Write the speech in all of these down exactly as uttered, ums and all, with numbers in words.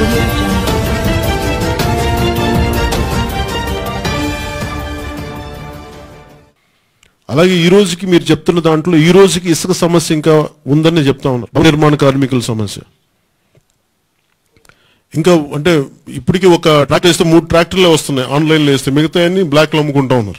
అలాగే ఈ రోజుకి మీరు చెప్తున్న దాంట్లో ఈ రోజుకి ఇసుక సమస్య ఇంకా ఉందని చెప్తా ఉన్నారు. నిర్మాణ కార్మికుల సమస్య ఇంకా అంటే ఇప్పటికీ ఒక ట్రాక్టర్ వేస్తే మూడు ట్రాక్టర్లే వస్తున్నాయి, ఆన్లైన్లో వేస్తే మిగతా అన్ని బ్లాక్లో అమ్ముకుంటా ఉన్నారు.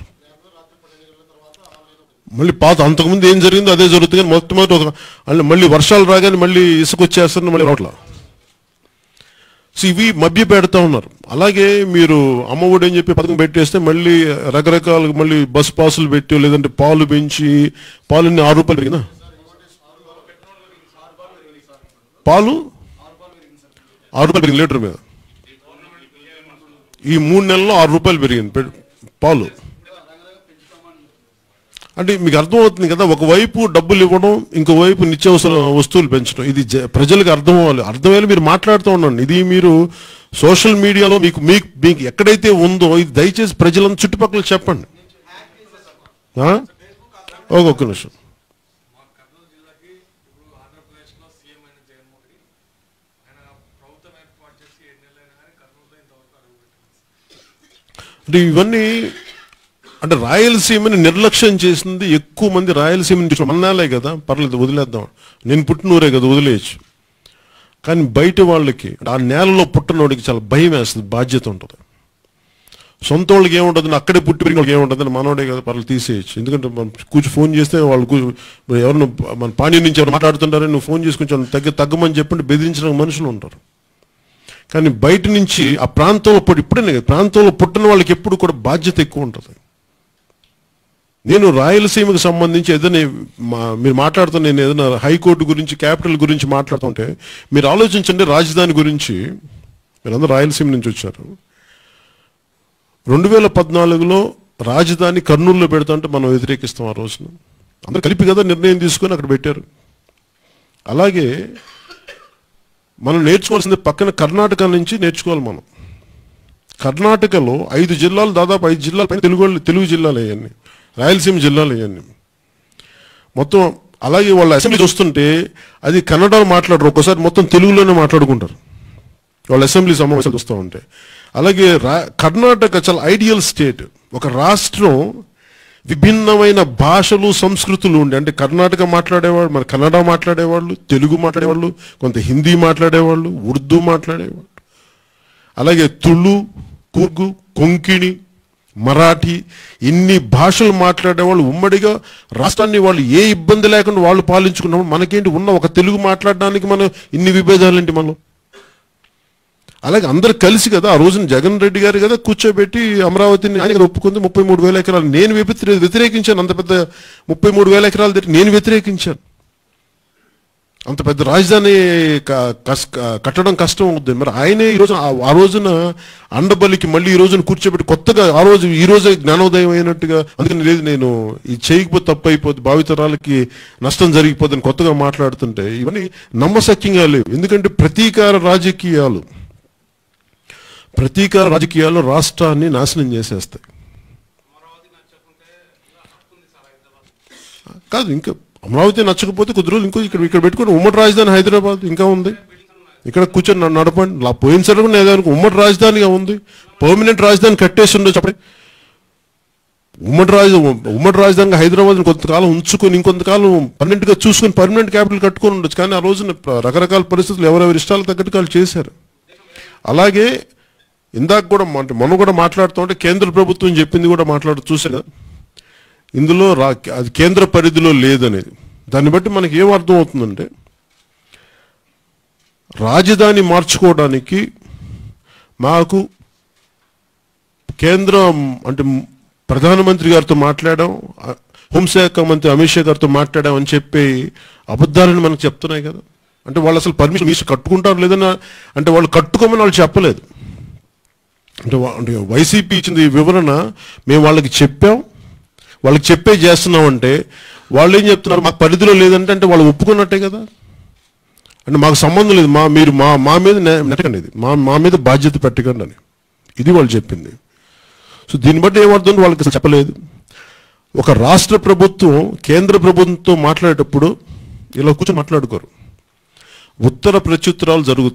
మళ్ళీ పాత అంతకుముందు ఏం జరిగిందో అదే జరుగుతుంది, కానీ మొట్టమొదటి ఒక మళ్ళీ వర్షాలు రాగానే మళ్ళీ ఇసుక వచ్చేస్తారు, మళ్ళీ రోడ్ల సో ఇవి మభ్య పెడతా ఉన్నారు. అలాగే మీరు అమ్మఒడి అని చెప్పి పథకం పెట్టేస్తే మళ్ళీ రకరకాల మళ్ళీ బస్ పాసులు పెట్టి లేదంటే పాలు పెంచి పాలు ఆరు రూపాయలు పెరిగినా పాలు ఆరు రూపాయలు పెరిగింది లీటర్ మీద. ఈ మూడు నెలల్లో ఆరు రూపాయలు పెరిగింది పాలు. అంటే మీకు అర్థమవుతుంది కదా, ఒకవైపు డబ్బులు ఇవ్వడం, ఇంకోవైపు నిత్యావసర వస్తువులు పెంచడం. ఇది ప్రజలకు అర్థం అవ్వాలి. అర్థమయ్యేలా మీరు మాట్లాడుతూ ఉండండి. ఇది మీరు సోషల్ మీడియాలో మీకు మీకు మీకు ఎక్కడైతే ఉందో ఇది దయచేసి ప్రజలను చుట్టుపక్కల చెప్పండి. ఒక్క నిమిషం. అంటే ఇవన్నీ అంటే రాయలసీమని నిర్లక్ష్యం చేసింది ఎక్కువ మంది. రాయలసీమని చూసిన మన్నాలే కదా, పర్లేదు వదిలేద్దాం, నేను పుట్టినూరే కదా వదిలేయచ్చు. కానీ బయట వాళ్ళకి ఆ నేలలో పుట్టినోడికి చాలా భయం వేస్తుంది, బాధ్యత ఉంటుంది. సొంత వాళ్ళకి ఏముంటుంది, అక్కడే పుట్టి పెరిగిన వాళ్ళకి ఏముంటుంది, మనోడే కదా పర్లేదు తీసేయచ్చు. ఎందుకంటే మనం కూర్చు ఫోన్ చేస్తే వాళ్ళు కూర్చు ఎవరిని మన పాణ్యం నుంచి ఎవరు మాట్లాడుతుంటారని నువ్వు ఫోన్ చేసి కొంచెం తగ్గ తగ్గమని చెప్పండి బెదిరించడానికి మనుషులు ఉంటారు. కానీ బయట నుంచి ఆ ప్రాంతంలో పుట్టి ఇప్పుడే ప్రాంతంలో పుట్టిన వాళ్ళకి ఎప్పుడు కూడా బాధ్యత ఎక్కువ ఉంటుంది. నేను రాయలసీమకు సంబంధించి ఏదైనా మీరు మాట్లాడుతున్న నేను ఏదైనా హైకోర్టు గురించి క్యాపిటల్ గురించి మాట్లాడుతుంటే మీరు ఆలోచించండి. రాజధాని గురించి మీరందరూ రాయలసీమ నుంచి వచ్చారు. రెండు వేల పద్నాలుగులో రాజధాని కర్నూలులో పెడతాంటే మనం వ్యతిరేకిస్తాం. ఆ రోజున అందరూ కలిపి కదా నిర్ణయం తీసుకొని అక్కడ పెట్టారు. అలాగే మనం నేర్చుకోవాల్సింది పక్కన కర్ణాటక నుంచి నేర్చుకోవాలి. మనం కర్ణాటకలో ఐదు జిల్లాలు దాదాపు ఐదు జిల్లాల పైన తెలుగు తెలుగు జిల్లాలు అవన్నీ, రాయలసీమ జిల్లాలు అవన్నీ మొత్తం. అలాగే వాళ్ళ అసెంబ్లీ చూస్తుంటే అది కన్నడలో మాట్లాడరు, ఒక్కసారి మొత్తం తెలుగులోనే మాట్లాడుకుంటారు వాళ్ళ అసెంబ్లీ సమావేశాలు చూస్తూ ఉంటే. అలాగే రా కర్ణాటక చాలా ఐడియల్ స్టేట్, ఒక రాష్ట్రం విభిన్నమైన భాషలు సంస్కృతులు ఉండే. అంటే కర్ణాటక మాట్లాడేవాళ్ళు, మన కన్నడ మాట్లాడేవాళ్ళు, తెలుగు మాట్లాడేవాళ్ళు, కొంత హిందీ మాట్లాడేవాళ్ళు, ఉర్దూ మాట్లాడేవాళ్ళు, అలాగే తుళు, కూర్గు, కొంకిణి, మరాఠీ ఇన్ని భాషలు మాట్లాడేవాళ్ళు ఉమ్మడిగా రాష్ట్రాన్ని వాళ్ళు ఏ ఇబ్బంది లేకుండా వాళ్ళు పాలించుకున్నప్పుడు మనకేంటి ఉన్న ఒక తెలుగు మాట్లాడడానికి మనం ఇన్ని విభేదాలేంటి మనం. అలాగే అందరు కలిసి కదా ఆ రోజున జగన్ రెడ్డి గారు కదా కూర్చోబెట్టి అమరావతిని ఆయన ఒప్పుకుంది ముప్పై మూడు వేల ఎకరాలు. నేను వ్యతిరేకించాను, అంత పెద్ద ముప్పై మూడు వేల ఎకరాలు తిరిగి నేను వ్యతిరేకించాను. అంత పెద్ద రాజధాని కట్టడం కష్టం అవుతుంది. మరి ఆయనే ఈరోజు ఆ రోజున అండబలికి మళ్ళీ ఈ రోజున కూర్చోబెట్టి కొత్తగా ఆ రోజు ఈ రోజే జ్ఞానోదయం అయినట్టుగా, అందుకని లేదు నేను ఇది చేయకపోతే తప్పు అయిపోద్ది, భావితరాలకి నష్టం జరిగిపోద్దని కొత్తగా మాట్లాడుతుంటే ఇవన్నీ నమ్మశక్యంగా లేవు. ఎందుకంటే ప్రతీకార రాజకీయాలు ప్రతీకార రాజకీయాలు రాష్ట్రాన్ని నాశనం చేసేస్తాయి. కాదు ఇంకా అమరావతి నచ్చకపోతే కొద్ది రోజులు ఇంకో ఇక్కడ ఇక్కడ పెట్టుకుని ఉమ్మడి రాజధాని హైదరాబాద్ ఇంకా ఉంది, ఇక్కడ కూర్చొని నడపండి. ఇలా పోయినసారి కూడా నేను ఉమ్మడి రాజధానిగా ఉంది, పర్మనెంట్ రాజధాని కట్టేసి ఉండదు చెప్పండి. ఉమ్మడి రాజ ఉమ్మడి రాజధానిగా హైదరాబాద్ని కొంతకాలం ఉంచుకొని ఇంకొంతకాలం పర్మనెంట్గా చూసుకొని పర్మనెంట్ క్యాపిటల్ కట్టుకొని ఉండొచ్చు. కానీ ఆ రోజున రకరకాల పరిస్థితులు ఎవరెవరి ఇష్టాలకు తగ్గట్టు వాళ్ళు చేశారు. అలాగే ఇందాక కూడా మొన్న కూడా మాట్లాడుతూ ఉంటే కేంద్ర ప్రభుత్వం చెప్పింది కూడా మాట్లాడు చూసారు కదా, ఇందులో రా అది కేంద్ర పరిధిలో లేదనేది. దాన్ని బట్టి మనకి ఏం అర్థం అవుతుందంటే రాజధాని మార్చుకోవడానికి మాకు కేంద్రం అంటే ప్రధానమంత్రి గారితో మాట్లాడాం, హోంశాఖ మంత్రి అమిత్ షా గారితో మాట్లాడాం అని చెప్పి అబద్ధాలను మనకు చెప్తున్నాయి కదా. అంటే వాళ్ళు అసలు పర్మిషన్ తీసి కట్టుకుంటారు లేదన్నా అంటే వాళ్ళు కట్టుకోమని వాళ్ళు చెప్పలేదు. అంటే అంటే వైసీపీ ఇచ్చింది వివరణ మేము వాళ్ళకి చెప్పాం, వాళ్ళకి చెప్పే చేస్తున్నామంటే వాళ్ళు ఏం చెప్తున్నారు మాకు పరిధిలో లేదంటే అంటే వాళ్ళు ఒప్పుకున్నట్టే కదా. అంటే మాకు సంబంధం లేదు, మా మీరు మా మా మీద నెట్టకండి, ఇది మా మా మీద బాధ్యత పెట్టకండి అని ఇది వాళ్ళు చెప్పింది. సో దీన్ని బట్టి ఏమర్థం వాళ్ళకి అసలు చెప్పలేదు. ఒక రాష్ట్ర ప్రభుత్వం కేంద్ర ప్రభుత్వంతో మాట్లాడేటప్పుడు ఇలా కూర్చొని మాట్లాడుకోరు, ఉత్తర ప్రత్యుత్తరాలు జరుగుతాయి.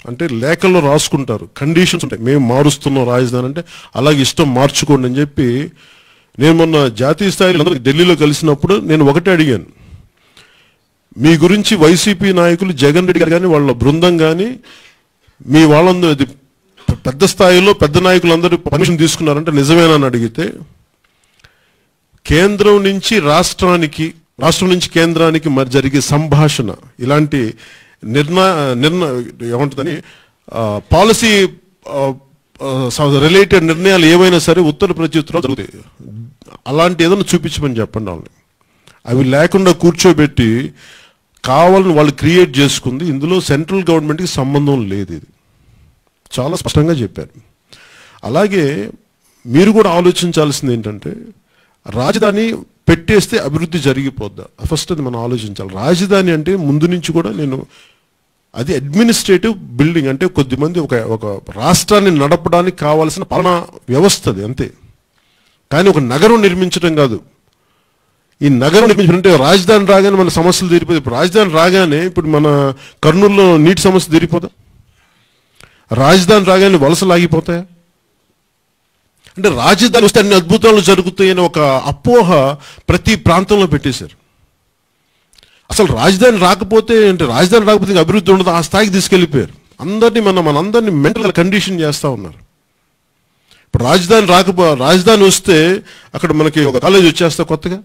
అంటే లేఖల్లో రాసుకుంటారు, కండిషన్స్ ఉంటాయి, మేము మారుస్తున్నాం రాజధాని అంటే అలాగే ఇష్టం మార్చుకోండి అని చెప్పి. నేను మొన్న జాతీయ స్థాయిలో ఢిల్లీలో కలిసినప్పుడు నేను ఒకటే అడిగాను, మీ గురించి వైసీపీ నాయకులు జగన్ రెడ్డి గారు కానీ వాళ్ళ బృందం కానీ మీ వాళ్ళందరూ పెద్ద స్థాయిలో పెద్ద నాయకులందరూ పర్మిషన్ తీసుకున్నారంటే నిజమేనా అని అడిగితే, కేంద్రం నుంచి రాష్ట్రానికి, రాష్ట్రం నుంచి కేంద్రానికి మరి జరిగే సంభాషణ, ఇలాంటి నిర్ణయ నిర్ణయ ఏమంటుందని పాలసీ రిలేటెడ్ నిర్ణయాలు ఏవైనా సరే ఉత్తర ప్రత్యుత్తరాలు జరుగుతాయి. అలాంటి ఏదైనా చూపించమని చెప్పండి వాళ్ళని. అవి లేకుండా కూర్చోబెట్టి కావాలని వాళ్ళు క్రియేట్ చేసుకుంది. ఇందులో సెంట్రల్ గవర్నమెంట్కి సంబంధం లేదు, ఇది చాలా స్పష్టంగా చెప్పారు. అలాగే మీరు కూడా ఆలోచించాల్సింది ఏంటంటే, రాజధాని పెట్టేస్తే అభివృద్ధి జరిగిపోద్దా? ఫస్ట్ అది మనం ఆలోచించాలి. రాజధాని అంటే ముందు నుంచి కూడా నేను అది అడ్మినిస్ట్రేటివ్ బిల్డింగ్, అంటే కొద్దిమంది ఒక ఒక రాష్ట్రాన్ని నడపడానికి కావాల్సిన పాలనా వ్యవస్థ అది అంతే. కానీ ఒక నగరం నిర్మించడం కాదు. ఈ నగరం నిర్మించాలంటే రాజధాని రాగానే మన సమస్యలు తీరిపోతాయి. ఇప్పుడు రాజధాని రాగానే ఇప్పుడు మన కర్నూలులో నీటి సమస్య తీరిపోదా? రాజధాని రాగానే వలసలు ఆగిపోతాయా? అంటే రాజధాని వస్తే అన్ని అద్భుతాలు జరుగుతాయని ఒక అపోహ ప్రతి ప్రాంతంలో పెట్టేశారు. అసలు రాజధాని రాకపోతే అంటే రాజధాని రాకపోతే ఇంకా అభివృద్ధి ఉండదు, ఆ స్థాయికి తీసుకెళ్ళిపోయారు. అందరినీ మన మనందరినీ మెంటల్ కండిషన్ చేస్తూ ఉన్నారు. ఇప్పుడు రాజధాని రాకపో రాజధాని వస్తే అక్కడ మనకి ఒక కాలేజ్ వచ్చేస్తా కొత్తగా.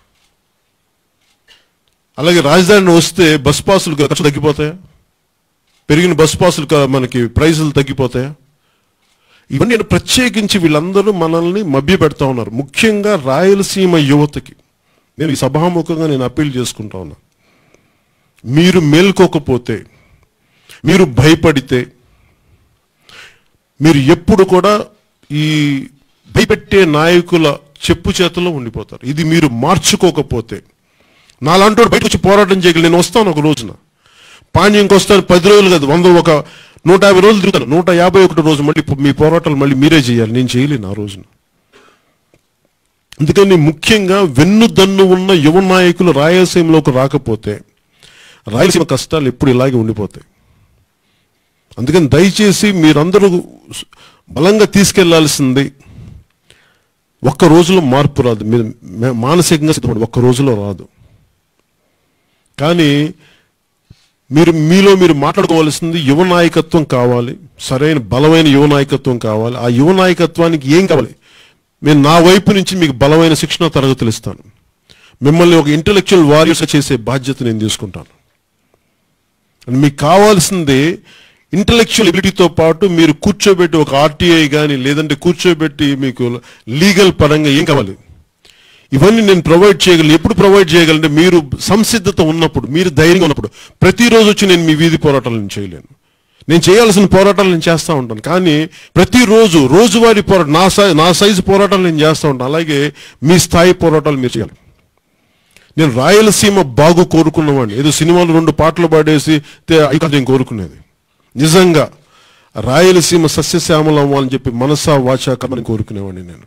అలాగే రాజధాని వస్తే బస్ పాసులు ఖర్చు తగ్గిపోతాయా? పెరిగిన బస్ పాసులు మనకి ప్రైజులు తగ్గిపోతాయా? ఇవన్నీ ప్రత్యేకించి వీళ్ళందరూ మనల్ని మభ్య పెడతా ఉన్నారు. ముఖ్యంగా రాయలసీమ యువతకి నేను ఈ సభాముఖంగా నేను అప్పీల్ చేసుకుంటా ఉన్నా, మీరు మేల్కోకపోతే, మీరు భయపడితే, మీరు ఎప్పుడు కూడా ఈ భయపెట్టే నాయకుల చెప్పు చేతుల్లో ఉండిపోతారు. ఇది మీరు మార్చుకోకపోతే, నాలాంటి బయటకు వచ్చి పోరాటం చేయగలి, నేను వస్తాను ఒక రోజున పాణ్యంకి వస్తాను, పది రోజులు కాదు వంద ఒక నూట యాభై రోజులు తిరుగుతాను, నూట యాభై ఒకటి రోజు మళ్ళీ మీ పోరాటాలు మళ్ళీ మీరే చేయాలి, నేను చేయలేను ఆ రోజున. అందుకని ముఖ్యంగా వెన్నుదన్ను ఉన్న యువ నాయకులు రాయలసీమలోకి రాకపోతే రాయలసీమ కష్టాలు ఎప్పుడు ఇలాగే ఉండిపోతాయి. అందుకని దయచేసి మీరందరూ బలంగా తీసుకెళ్లాల్సింది, ఒక్క రోజులో మార్పు రాదు, మీరు మానసికంగా సిద్ధపడి ఒక్క రోజులో రాదు. కానీ మీరు మీలో మీరు మాట్లాడుకోవాల్సింది యువ నాయకత్వం కావాలి, సరైన బలమైన యువ నాయకత్వం కావాలి. ఆ యువ నాయకత్వానికి ఏం కావాలి? నేను నా వైపు నుంచి మీకు బలమైన శిక్షణ తరగతులు ఇస్తాను, మిమ్మల్ని ఒక ఇంటెలెక్చువల్ వారియర్స్ చేసే బాధ్యత నేను తీసుకుంటాను. మీకు కావాల్సింది ఇంటెలెక్చువల్ ఎబిలిటీతో పాటు మీరు కూర్చోబెట్టి ఒక ఆర్టీఐ కానీ లేదంటే కూర్చోబెట్టి మీకు లీగల్ పరంగా ఏం కావాలి ఇవన్నీ నేను ప్రొవైడ్ చేయగలను. ఎప్పుడు ప్రొవైడ్ చేయగలంటే మీరు సంసిద్ధత ఉన్నప్పుడు, మీరు ధైర్యంగా ఉన్నప్పుడు. ప్రతిరోజు వచ్చి నేను మీ వీధి పోరాటాలు నేను చేయలేను, నేను చేయాల్సిన పోరాటాలు నేను చేస్తూ ఉంటాను. కానీ ప్రతిరోజు రోజువారీ పోరాటం, నా సై నా సైజు పోరాటాలు నేను చేస్తూ ఉంటాను. అలాగే మీ స్థాయి పోరాటాలు మీరు చేయాలి. నేను రాయలసీమ బాగు కోరుకున్నవాడిని, ఏదో సినిమాలు రెండు పాటలు పాడేసి ఇక్కడ నేను కోరుకునేది. నిజంగా రాయలసీమ సస్యశ్యామలం అవ్వాలని చెప్పి మనసా వాచా కర్మని కోరుకునేవాడిని నేను.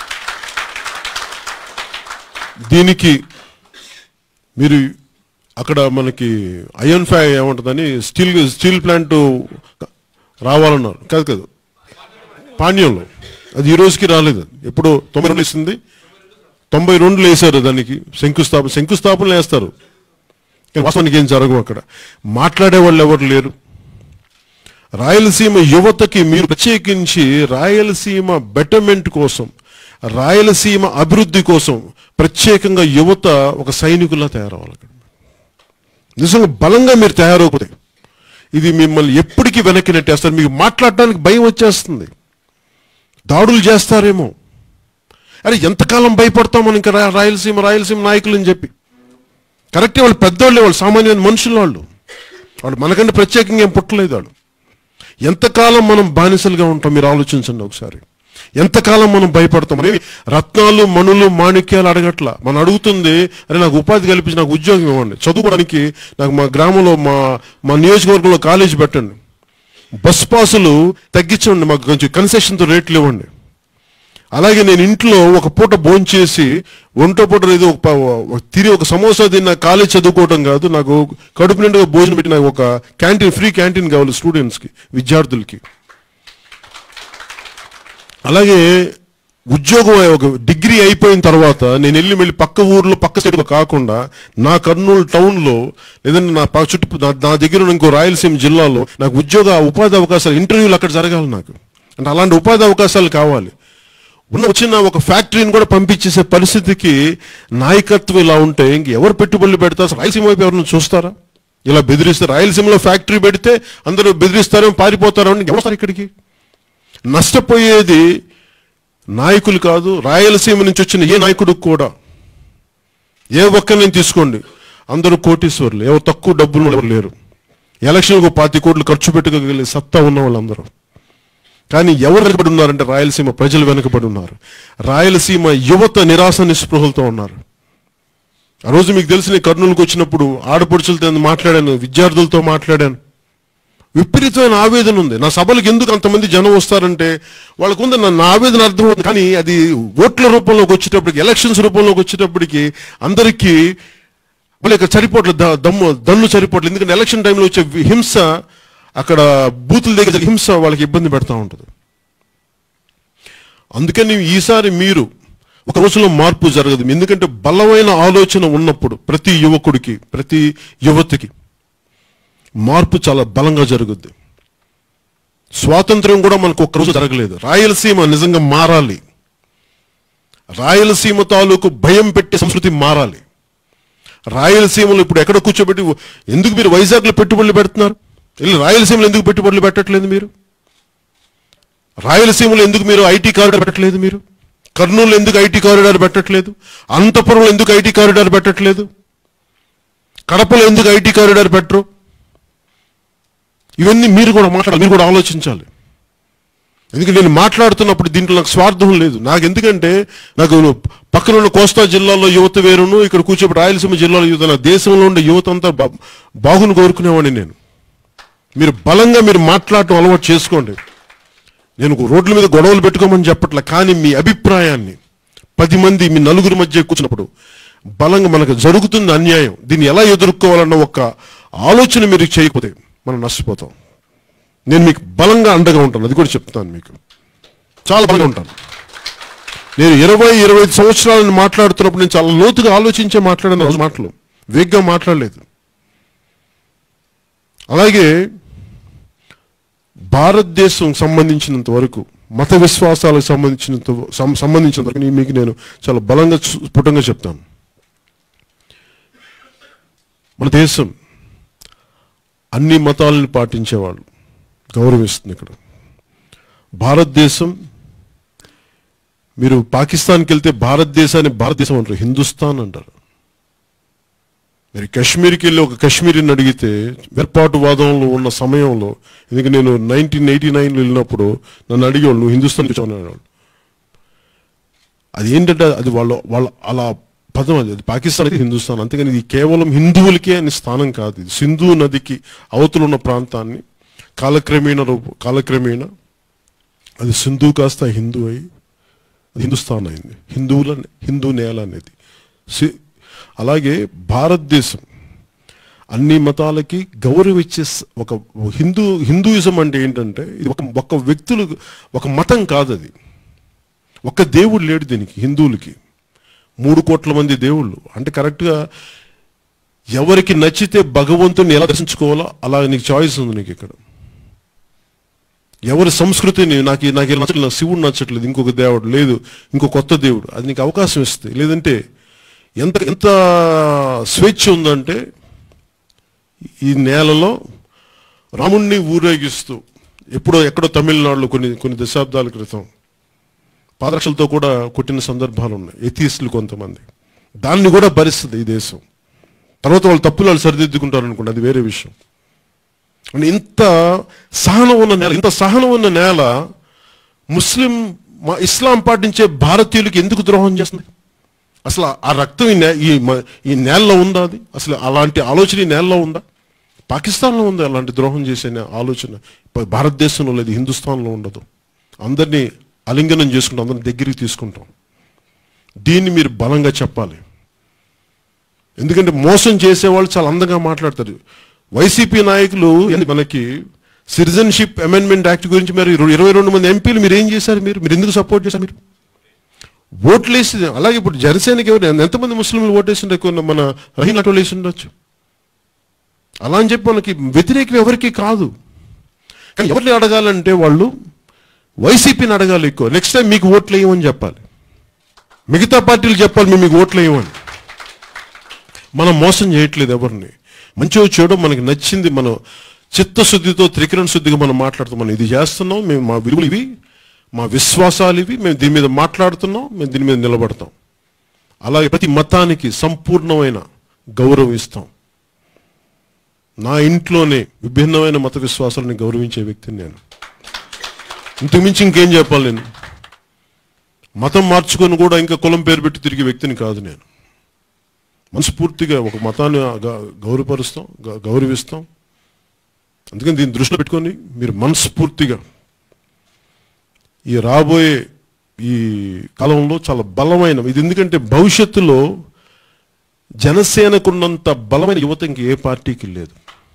దీనికి మీరు అక్కడ మనకి ఐరన్ ఫ్యా ఏమంటుందని స్టీల్ స్టీల్ ప్లాంట్ రావాలన్నారు కాదు కాదు పాణ్యంలో, అది ఈ రోజుకి రాలేదు. ఎప్పుడు తొంభై రెండు ఇస్తుంది, తొంభై రెండులో వేశారు దానికి శంకుస్థాపన. శంకుస్థాపనలు వేస్తారు, వాస్తవానికి ఏం జరగవు. అక్కడ మాట్లాడే వాళ్ళు ఎవరు లేరు. రాయలసీమ యువతకి మీరు ప్రత్యేకించి రాయలసీమ బెటర్మెంట్ కోసం, రాయలసీమ అభివృద్ధి కోసం ప్రత్యేకంగా యువత ఒక సైనికుల్లా తయారవ్వాలి. నిజంగా బలంగా మీరు తయారవకపోతే ఇది మిమ్మల్ని ఎప్పటికీ వెనక్కి నెట్టేస్తారు. మీకు మాట్లాడటానికి భయం వచ్చేస్తుంది, దాడులు చేస్తారేమో. అరే ఎంతకాలం భయపడతాం మనం ఇంకా రాయలసీమ రాయలసీమ నాయకులు అని చెప్పి. కరెక్టే, వాళ్ళు పెద్దవాళ్ళే, వాళ్ళు సామాన్యమైన మనుషులు, వాళ్ళు వాళ్ళు మనకంటే ప్రత్యేకంగా ఏం పుట్టలేదు. వాళ్ళు ఎంతకాలం మనం బానిసలుగా ఉంటాం మీరు ఆలోచించండి ఒకసారి. ఎంతకాలం మనం భయపడతాం? మరి రత్నాలు మణులు మాణిక్యాలు అడగట్లా, మనం అడుగుతుంది అరే నాకు ఉపాధి కల్పించి నాకు ఉద్యోగం ఇవ్వండి, చదువుకోవడానికి నాకు మా గ్రామంలో మా మా నియోజకవర్గంలో కాలేజీ పెట్టండి, బస్ పాసులు తగ్గించండి, మాకు కొంచెం కన్సెషన్తో రేట్లు ఇవ్వండి. అలాగే నేను ఇంట్లో ఒక పూట భోంచేసి ఒంటో పూట ఏదో ఒక తిరిగి ఒక సమోసా తిన్న కాలేజ్ చదువుకోవడం కాదు, నాకు కడుపు నిండుగా భోజనం పెట్టి నాకు ఒక క్యాంటీన్, ఫ్రీ క్యాంటీన్ కావాలి స్టూడెంట్స్కి, విద్యార్థులకి. అలాగే ఉద్యోగం ఒక డిగ్రీ అయిపోయిన తర్వాత నేను వెళ్ళి మళ్ళీ పక్క ఊర్లో పక్క స్టేట్లో కాకుండా నా కర్నూలు టౌన్లో లేదంటే నా చుట్టూ నా దగ్గర ఉన్న ఇంకో రాయలసీమ జిల్లాలో నాకు ఉద్యోగ ఉపాధి అవకాశాలు, ఇంటర్వ్యూలు అక్కడ జరగాలి నాకు. అంటే అలాంటి ఉపాధి అవకాశాలు కావాలి. ఉన్న వచ్చిన ఒక ఫ్యాక్టరీని కూడా పంపించేసే పరిస్థితికి నాయకత్వం ఇలా ఉంటే ఇంక ఎవరు పెట్టుబడులు పెడతారు? రాయలసీమ వైపు ఎవరిని చూస్తారా? ఇలా బెదిరిస్తారు. రాయలసీమలో ఫ్యాక్టరీ పెడితే అందరూ బెదిరిస్తారేమో, పారిపోతారో అని ఎవరు ఇక్కడికి? నష్టపోయేది నాయకులు కాదు, రాయలసీమ నుంచి వచ్చిన ఏ నాయకుడికి కూడా. ఏ ఒక్కరిని తీసుకోండి, అందరూ కోటీశ్వర్లు, ఎవరు తక్కువ డబ్బులు ఎవరు లేరు. ఎలక్షన్కు పాతి కోట్లు ఖర్చు పెట్టుకోగలిగే సత్తా ఉన్న వాళ్ళందరూ. కానీ ఎవరు వెనకబడి ఉన్నారంటే రాయలసీమ ప్రజలు వెనకబడి ఉన్నారు. రాయలసీమ యువత నిరాశ నిస్పృహలతో ఉన్నారు. ఆ రోజు మీకు తెలిసిన కర్నూలుకు వచ్చినప్పుడు ఆడపడుచులతో మాట్లాడాను, విద్యార్థులతో మాట్లాడాను. విపరీతమైన ఆవేదన ఉంది. నా సభలకు ఎందుకు అంతమంది జనం వస్తారంటే వాళ్ళకు ఉంది నా ఆవేదన అర్థమవుతుంది. కానీ అది ఓట్ల రూపంలోకి వచ్చేటప్పటికి, ఎలక్షన్స్ రూపంలోకి వచ్చేటప్పటికి అందరికీ వాళ్ళ యొక్క సరిపోట్ల దమ్ము దన్ను సరిపోట్లేదు. ఎందుకంటే ఎలక్షన్ టైంలో వచ్చే హింస, అక్కడ బూతుల దగ్గర హింస వాళ్ళకి ఇబ్బంది పెడతా ఉంటుంది. అందుకని ఈసారి మీరు ఒక రోజులో మార్పు జరగదు. ఎందుకంటే బలమైన ఆలోచన ఉన్నప్పుడు ప్రతి యువకుడికి, ప్రతి యువతికి మార్పు చాలా బలంగా జరుగుద్ది. స్వాతంత్ర్యం కూడా మనకు ఒక్క రోజు జరగలేదు. రాయలసీమ నిజంగా మారాలి. రాయలసీమ తాలూకు భయం పెట్టే సంస్కృతి మారాలి. రాయలసీమలో ఇప్పుడు ఎక్కడ కూర్చోబెట్టి, ఎందుకు మీరు వైజాగ్లో పెట్టుబడులు పెడుతున్నారు? వెళ్ళి రాయలసీమలో ఎందుకు పెట్టుబడులు పెట్టట్లేదు మీరు? రాయలసీమలో ఎందుకు మీరు ఐటీ కారిడార్ పెట్టట్లేదు? మీరు కర్నూలు ఎందుకు ఐటీ కారిడార్ పెట్టట్లేదు? అనంతపురంలో ఎందుకు ఐటీ కారిడార్ పెట్టట్లేదు? కడపలో ఎందుకు ఐటీ కారిడార్ పెట్టరు? ఇవన్నీ మీరు కూడా మాట్లాడాలి, మీరు కూడా ఆలోచించాలి. ఎందుకంటే నేను మాట్లాడుతున్నప్పుడు దీంట్లో నాకు స్వార్థం లేదు. నాకు ఎందుకంటే నాకు పక్కన ఉన్న కోస్తా జిల్లాలో యువత వేరును, ఇక్కడ కూర్చోబెట్టి రాయలసీమ జిల్లాలో యువత, నా దేశంలో ఉండే యువత అంతా బాగుని కోరుకునేవాడిని నేను. మీరు బలంగా మీరు మాట్లాడటం అలవాటు చేసుకోండి. నేను రోడ్ల మీద గొడవలు పెట్టుకోమని చెప్పట్లే, కానీ మీ అభిప్రాయాన్ని పది మంది మీ నలుగురి మధ్య కూర్చున్నప్పుడు బలంగా మనకు జరుగుతుంది అన్యాయం, దీన్ని ఎలా ఎదుర్కోవాలన్న ఒక ఆలోచన మీరు చేయకపోతే మనం నష్టపోతాం. నేను మీకు బలంగా అండగా ఉంటాను, అది కూడా చెప్తాను. మీకు చాలా బలంగా ఉంటాను. నేను ఇరవై ఇరవై ఐదు సంవత్సరాలను మాట్లాడుతున్నప్పుడు నేను చాలా లోతుగా ఆలోచించే మాట్లాడిన రోజు మాటలు, వేగ్గా మాట్లాడలేదు. అలాగే భారతదేశం సంబంధించినంత వరకు, మత విశ్వాసాలకు సంబంధించినంత సంబంధించినంత వరకు మీకు నేను చాలా బలంగా స్ఫుటంగా చెప్తాను. మన దేశం అన్ని మతాలను పాటించేవాళ్ళు గౌరవిస్తుంది. ఇక్కడ భారతదేశం, మీరు పాకిస్తాన్కి వెళ్తే భారతదేశాన్ని భారతదేశం అంటారు, హిందుస్థాన్ అంటారు. మీరు కాశ్మీర్కి వెళ్ళి ఒక కాశ్మీరీని అడిగితే వేర్పాటువాదంలో ఉన్న సమయంలో, ఎందుకంటే నేను నైన్టీన్ ఎయిటీ నైన్లో వెళ్ళినప్పుడు నన్ను అడిగేవాళ్ళు, నువ్వు హిందుస్థాన్ అనేవాళ్ళు. అది ఏంటంటే అది వాళ్ళు వాళ్ళ అలా పదం, అది అది పాకిస్తాన్ అయితే హిందుస్థాన్. అంతేగాని ఇది కేవలం హిందువులకే అని స్థానం కాదు. ఇది సింధు నదికి అవతల ఉన్న ప్రాంతాన్ని కాలక్రమేణ రూప కాలక్రమేణ అది సింధు కాస్త హిందూ అయి అది హిందుస్థాన్ అయింది. హిందువుల హిందూ నేల అనేది. అలాగే భారతదేశం అన్ని మతాలకి గౌరవించే ఒక హిందూ హిందూయిజం అంటే ఏంటంటే ఇది ఒక ఒక వ్యక్తులు, ఒక మతం కాదు. అది ఒక్క దేవుడు లేడు దీనికి. హిందువులకి మూడు కోట్ల మంది దేవుళ్ళు. అంటే కరెక్ట్గా ఎవరికి నచ్చితే భగవంతుని ఎలా దర్శించుకోవాలో అలా నీకు చాయిస్ ఉంది. నీకు ఇక్కడ ఎవరి సంస్కృతిని, నాకు నాకు నచ్చట్లేదు, నాకు శివుడు నచ్చట్లేదు, ఇంకొక దేవుడు లేదు, ఇంకో కొత్త దేవుడు, అది నీకు అవకాశం ఇస్తుంది. లేదంటే ఎంత ఎంత స్వేచ్ఛ ఉందంటే ఈ నేలలో రాముణ్ణి ఊరేగిస్తూ ఎప్పుడో ఎక్కడో తమిళనాడులో కొన్ని కొన్ని దశాబ్దాల క్రితం పాదరక్షలతో కూడా కొట్టిన సందర్భాలు ఉన్నాయి. ఎథీస్టులు కొంతమంది. దాన్ని కూడా భరిస్తుంది ఈ దేశం. తర్వాత వాళ్ళు తప్పులు వాళ్ళు సరిదిద్దుకుంటారు అనుకోండి, అది వేరే విషయం. అంటే ఇంత సహనం ఉన్న నేల, ఇంత సహనం ఉన్న నేల ముస్లిం ఇస్లాం పాటించే భారతీయులకి ఎందుకు ద్రోహం చేస్తుంది? అసలు ఆ రక్తం ఈ ఈ నేలలో ఉందా? అది అసలు అలాంటి ఆలోచన ఈ నేలలో ఉందా? పాకిస్తాన్లో ఉంది అలాంటి ద్రోహం చేసే ఆలోచన. భారతదేశంలో లేదు, హిందుస్థాన్లో ఉండదు. అందరినీ ఆలింగనం చేసుకుంటాం, అందరం దగ్గరికి తీసుకుంటాం. దీన్ని మీరు బలంగా చెప్పాలి. ఎందుకంటే మోసం చేసేవాళ్ళు చాలా అందంగా మాట్లాడతారు. వైసీపీ నాయకులు మనకి సిటిజన్షిప్ అమెండ్మెంట్ యాక్ట్ గురించి మరి ఇరవై రెండు మంది ఎంపీలు మీరు ఏం చేశారు? మీరు మీరు ఎందుకు సపోర్ట్ చేశారు? మీరు ఓట్లు వేసి, అలాగే ఇప్పుడు జనసేనకి ఎవరు ఎంతమంది ముస్లింలు ఓటేసిండే, ఎక్కువ మన రహీన్ అటోలు వేసి ఉండొచ్చు. అలా అని చెప్పి మనకి వ్యతిరేకం ఎవరికి కాదు. కానీ ఎవరిని అడగాలంటే వాళ్ళు వైసీపీని అడగాలి ఎక్కువ. నెక్స్ట్ టైం మీకు ఓట్లు వేయమని చెప్పాలి, మిగతా పార్టీలు చెప్పాలి మేము మీకు ఓట్లు వేయమని. మనం మోసం చేయట్లేదు ఎవరిని. మంచిగా చేయడం మనకి నచ్చింది, మనం చిత్తశుద్ధితో త్రికరణ శుద్ధిగా మనం మాట్లాడుతాం. మనం ఇది చేస్తున్నాం, మేము మా విలువలు ఇవి, మా విశ్వాసాలు ఇవి, మేము దీని మీద మాట్లాడుతున్నాం, మేము దీని మీద నిలబడతాం. అలాగే ప్రతి మతానికి సంపూర్ణమైన గౌరవం ఇస్తాం. నా ఇంట్లోనే విభిన్నమైన మత విశ్వాసాలని గౌరవించే వ్యక్తిని నేను. ఇంతకుమించి ఇంకేం చెప్పాలి? నేను మతం మార్చుకొని కూడా ఇంకా కులం పేరు పెట్టి తిరిగే వ్యక్తిని కాదు నేను. మనస్ఫూర్తిగా ఒక మతాన్ని గౌరవపరుస్తాం, గౌరవిస్తాం. అందుకని దీన్ని దృష్టిలో పెట్టుకొని మీరు మనస్ఫూర్తిగా ఈ రాబోయే ఈ కాలంలో చాలా బలమైన ఇది, ఎందుకంటే భవిష్యత్తులో జనసేనకున్నంత బలమైన యువత ఇంక ఏ పార్టీకి లేదు.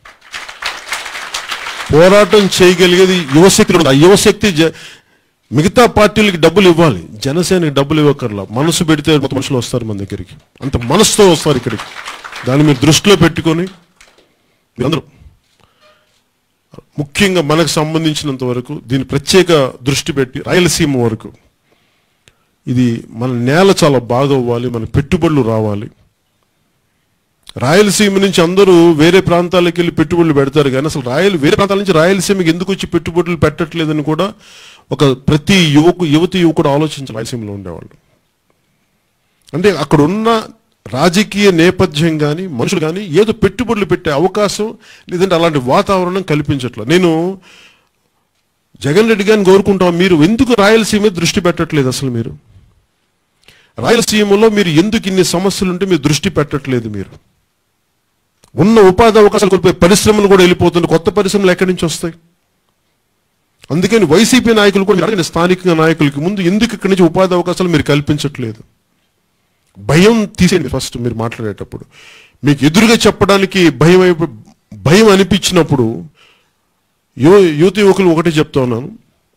పోరాటం చేయగలిగేది యువశక్తి. ఆ యువశక్తి మిగతా పార్టీలకి డబ్బులు ఇవ్వాలి, జనసేనకి డబ్బులు ఇవ్వకర్లా. మనసు పెడితే మొత్తం మనుషులు వస్తారు మన దగ్గరికి, అంత మనసుతో వస్తారు ఇక్కడికి. దాన్ని మీరు దృష్టిలో పెట్టుకొని మీరందరూ ముఖ్యంగా మనకు సంబంధించినంత వరకు దీన్ని ప్రత్యేక దృష్టి పెట్టి రాయలసీమ వరకు ఇది మన నేల చాలా బాగా అవ్వాలి, మన పెట్టుబడులు రావాలి. రాయలసీమ నుంచి అందరూ వేరే ప్రాంతాలకు వెళ్ళి పెట్టుబడులు పెడతారు, కానీ అసలు రాయల వేరే ప్రాంతాల నుంచి రాయలసీమకి ఎందుకు వచ్చి పెట్టుబడులు పెట్టట్లేదని కూడా ఒక ప్రతి యువకు యువతి యువకుడు ఆలోచించాలి. రాయలసీమలో ఉండేవాళ్ళు అంటే అక్కడ ఉన్న రాజకీయ నేపథ్యం కానీ మనుషులు కానీ ఏదో పెట్టుబడులు పెట్టే అవకాశం లేదంటే అలాంటి వాతావరణం కల్పించట్లేదు. నేను జగన్ రెడ్డి గారిని కోరుకుంటాం, మీరు ఎందుకు రాయలసీమ దృష్టి పెట్టట్లేదు? అసలు మీరు రాయలసీమలో మీరు ఎందుకు ఇన్ని సమస్యలు ఉంటే మీరు దృష్టి పెట్టట్లేదు? మీరు ఉన్న ఉపాధి అవకాశాలు కోల్పోయి పరిశ్రమలు కూడా వెళ్ళిపోతుంది, కొత్త పరిశ్రమలు ఎక్కడి నుంచి వస్తాయి? అందుకని వైసీపీ నాయకులు కూడా స్థానిక నాయకులకి ముందు ఎందుకు ఇక్కడి నుంచి ఉపాధి అవకాశాలు మీరు కల్పించట్లేదు? భయం తీసేయండి ఫస్ట్. మీరు మాట్లాడేటప్పుడు మీకు ఎదురుగా చెప్పడానికి భయం భయం అనిపించినప్పుడు యు యువత యువకులు ఒకటే చెప్తా ఉన్నాను,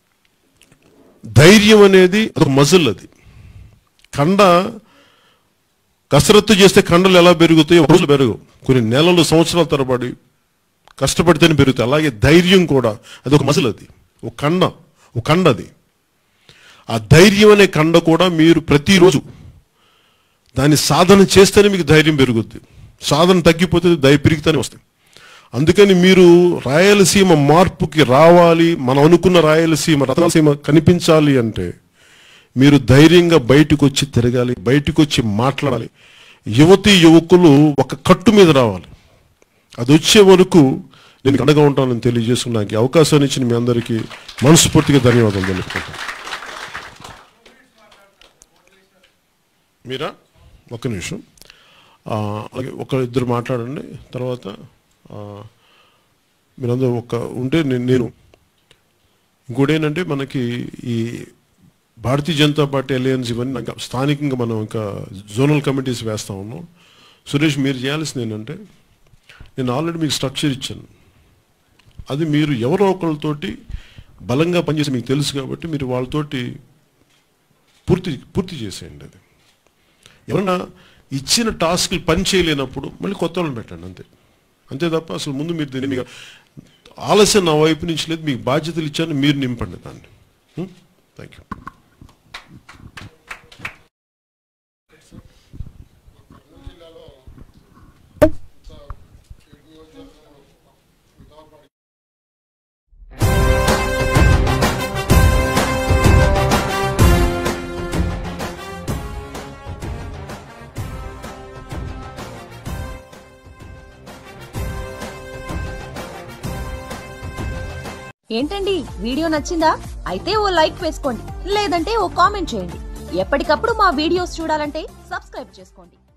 ధైర్యం అనేది అదొక మజిల్. అది కండ కసరత్తు చేస్తే కండలు ఎలా పెరుగుతాయో రోజులు పెరగవు, కొన్ని నెలలు సంవత్సరాల తరబడి కష్టపడితేనే పెరుగుతాయి. అలాగే ధైర్యం కూడా అది ఒక మజిల్, అది ఒక కండ, ఒక కండ. అది ఆ ధైర్యం అనే కండ కూడా మీరు ప్రతిరోజు దాన్ని సాధన చేస్తేనే మీకు ధైర్యం పెరుగుద్ది. సాధన తగ్గిపోతే ధైర్యం పెరుగుతూనే వస్తాయి. అందుకని మీరు రాయలసీమ మార్పుకి రావాలి, మనం అనుకున్న రాయలసీమ రత్నసీమ కనిపించాలి అంటే మీరు ధైర్యంగా బయటకు వచ్చి తిరగాలి, బయటకు వచ్చి మాట్లాడాలి. యువతి యువకులు ఒక కట్టు మీద రావాలి. అది వచ్చే వరకు నేను అండగా ఉంటానని తెలియజేసుకున్నాకి అవకాశాన్ని ఇచ్చిన మీ అందరికీ మనస్ఫూర్తిగా ధన్యవాదాలు తెలుపుకుంటాను. మీరా ఒక్క నిమిషం, అలాగే ఒక ఇద్దరు మాట్లాడండి, తర్వాత మీరందరూ ఒక ఉంటే నేను ఇంకోటి ఏంటంటే మనకి ఈ భారతీయ జనతా పార్టీ అలయన్స్ ఇవన్నీ స్థానికంగా మనం ఇంకా జోనల్ కమిటీస్ వేస్తా ఉన్నాం. సురేష్ మీరు చేయాల్సింది ఏంటంటే, నేను ఆల్రెడీ మీకు స్ట్రక్చర్ ఇచ్చాను, అది మీరు ఎవరో ఒకరితోటి బలంగా పనిచేసి మీకు తెలుసు కాబట్టి మీరు వాళ్ళతోటి పూర్తి పూర్తి చేసేయండి. అది ఎవరన్నా ఇచ్చిన టాస్క్లు పని చేయలేనప్పుడు మళ్ళీ కొత్త వాళ్ళని పెట్టండి, అంతే అంతే తప్ప అసలు ముందు మీరు దీన్ని మీకు ఆలస్యం నా వైపు నుంచి లేదు, మీకు బాధ్యతలు ఇచ్చాను, మీరు నింపండి దాన్ని. Thank you. ఏంటండి వీడియో నచ్చిందా? అయితే ఓ లైక్ వేసుకోండి, లేదంటే ఓ కామెంట్ చేయండి. ఎప్పటికప్పుడు మా వీడియోస్ చూడాలంటే సబ్స్క్రైబ్ చేసుకోండి.